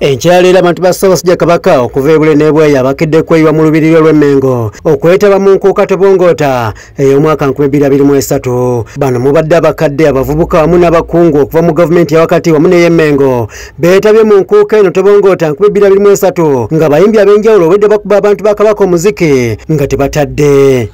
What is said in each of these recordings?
Enkyaleero abantu ba Ssaabasajja Kabaka okuva ebule n'ebweya abakidde kweyiwa mu lubiriro lw'Emmengo okwetaba mu nkuuka tebongoota ey'omwaka 2023. Bano mubadde abakadde abavubuka wamu n'abakungu okuva mu gavumenti ya wakati wamu n'ey'Emmengo beetabye mu nkuuka eno tebongoota 2023 nga bayimbi ab'enjawulo obwedde bakuba abantu ba Kabaka omuziki nga tebatadde.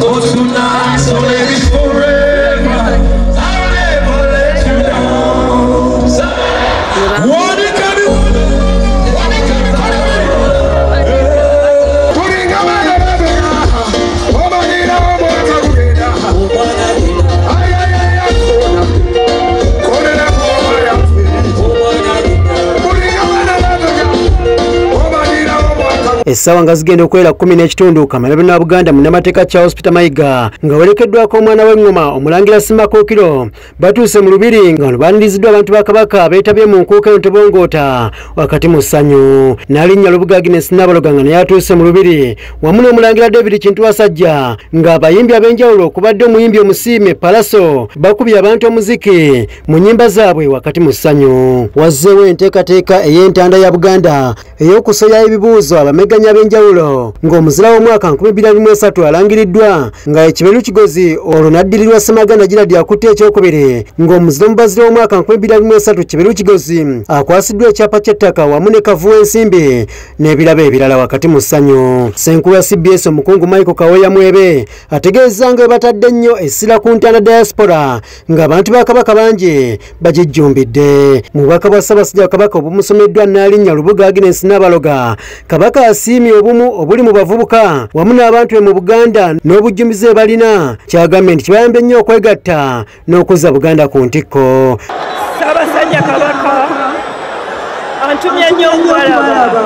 Essaawa nga zigenda okuwera 10 Kamalabyonna wa Buganda munnamateeka Charles Peter Mayiga nga werekeddwako omwana w'engoma Omulangira Simakookiro batuuse mu lubiri nga bano baaniriziddwa abantu ba Kabaka beetabye mu nkuuka eno tebongoota wakati mu ssanyu. Naalinnya Lubuga Agnes Nabaloga nga naye atuuse mu lubiri wamu n'Omulangira David Kintuwasajja nga abayimbi ab'enjawulo okubadde omuyimbi omusiime Palaso bakubye abantu omuziki mu nnyimba zaabwe wakati mu ssanyu. Wazzeewo enteekateeka ey'entanda ya Buganda ey'okusoya ebibuuzo abamegganyi ab'enjawulo ng'omuzira w'omwaka 2023 alangiriddwa nga Ekiberu Kigozi olwo n'addirirwa Ssemaganda Gerald akutte ekyokubiri ng'omuzira omubazira w'omwaka 2023 Kiberu Kigozi akwasiddwa ekyapa ky'ettaka wamu ne Kavuwa ensimbi n'ebirabo ebirala wakati mu ssanyu. Ssenkulu wa CBS omukungu Michael Kaweya Mwebe ategeezza nga batadde nnyo essira ku ntanda diaspora ng'abantu ba Kabaka bangi bagijjumbidde. Mu bubaka bwa Ssaabasajja Kabaka obumusomeddwa Naalinnya Lubuga Agnes Nabaloga, Kabaka asiimye obumu obuli mu bavubuka wamu n'abantu be mu Buganda n'obujjumize balina kyagambye nti kibayambye nnyo okwegatta n'okuzza Buganda ku ntikko. Ssaabasajja Kabaka antumye nnyo okwalaba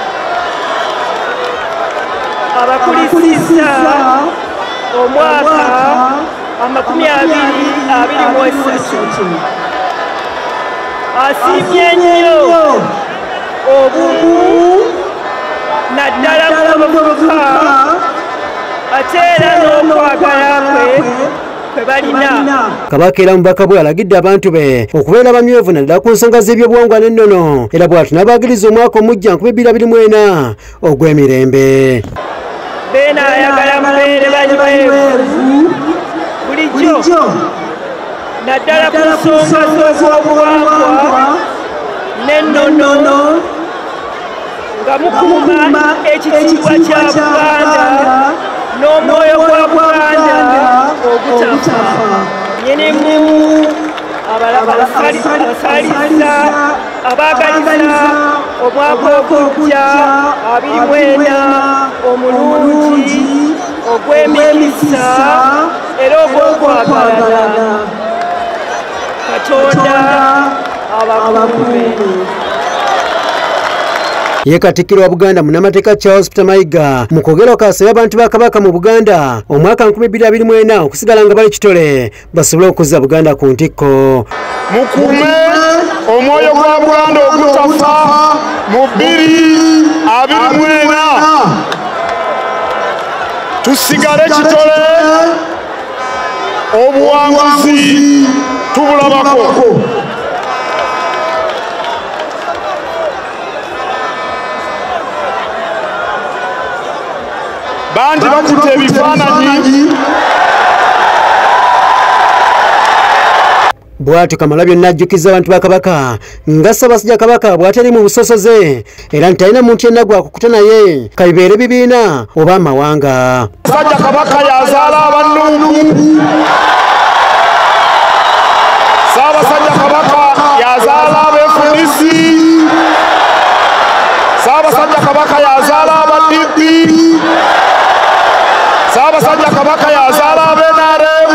abakulisizza omwaka 2023 asiimye nnyo obumu naddala mu bavubuka ate era n'okwagala kwe balina. Kabaka era mubaka bwe alagidde abantu be okubeera bamyevu naddala ku nsonga z'ebyobuwangwa n'ennono era bw'atyo n'abaagiriza omwaka omujja 2024 ogw'emirembe. Beena ayagala mubeere banywevu bulijjo naddala ku nsonga z'obwobuwangwa n'ennono nga mukuuma ekitiibwa kya Buganda n'omwoyo gwa Buganda ogutafa. Nyinimu abasaliza abaagaliza omwaka ogujja 2024 omulungi ogw'emikisa era ogw'okwagalana. Katonda abakuume. Ye Katikkiro wa Buganda munnamateeka Charles Peter Mayiga mu kwogera kw'asabye abantu ba Kabaka mu Buganda omwaka 2024 okusigala nga bali kitole basobole okuzza Buganda ku ntikko. Mukuume omwoyo gwa Buganda ogutafa mu 2024 tusigale kitole obuwanguzi tubulabako. Bangi bakutte ebifaananyi bw'atyo Kamalabyonna ajjukizza abantu ba Kabaka nga Ssaabasajja Kabaka bw'atali mu busosoze era nti talina muntu yenna gwakukuta naye kabibeere bibiina oba amawanga. Ssaabasajja Kabaka yazaala abannuubu, Ssaabasajja Kabaka yazaala abeefundisi, Ssaabasajja Kabaka yazaala abaddiidi, Ssaabasajja Kabaka yazaala ab'NRM,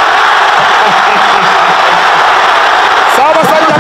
Ssaabasajja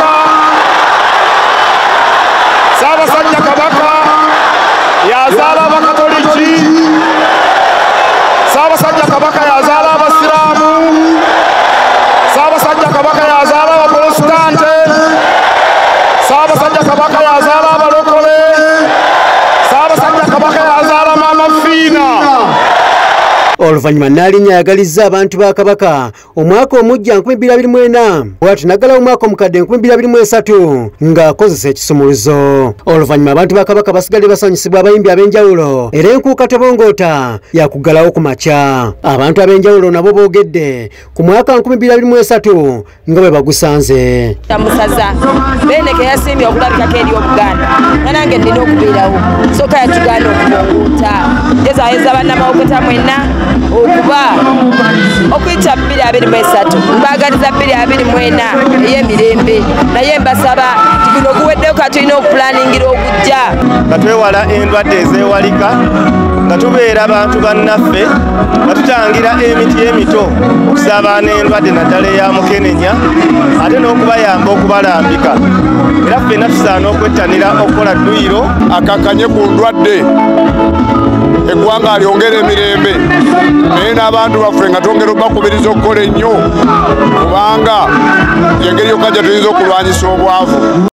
Kabaka yazaala Abakatoliki, Ssaabasajja Kabaka yazaala Abasiraamu, Ssaabasajja Kabaka yazaala Abaprotestante, Ssaabasajja Kabaka yazaala Abalokole, Ssaabasajja Kabaka yazaala Maama Fiina. oluvannyuma Nnaalinnya ayagalizza abantu ba Kabaka omwaka omujja 2024 bw'ati naggalawo omwaka omukadde 2023 ng'akozesa ekisumuluzo. Oluvannyuma abantu ba Kabaka basigadde basanyusibwa abayimbi ab'enjawulo era enkuuka tebongoota yakuggalawo ku makya. Abantu ab'enjawulo nabo boogedde ku mwaka 2023 nga bwe bagusanze. Tamusaza Beneke yasimbye okulabikako eri Obuganda nga nange nnina okubeerawo sooka yatugaana okubongoota ngezaayeza bannamawokota mwenna okuba okuyita 2023 mbaagaliza 2024 ey'emirembe naye mbasaba tiguno guweddeyo katulina okupulaningira okujja nga twewala endwadde ezeewalika nga tubeera abantu bannaffe nga tutangira emiti emito okusabaana endwadde naddala eya mukenenya ate n'okubayamba okubalambika era ffenna tusaana okwettanira okukola dduyiro akakanye ku ndwadde eggwanga lyongera emirembe naye n'abantu baffe nga twongera obakubiriza okukola ennyo kubanga yengeri yokka gye tuyinza okulwanyisa obwavu.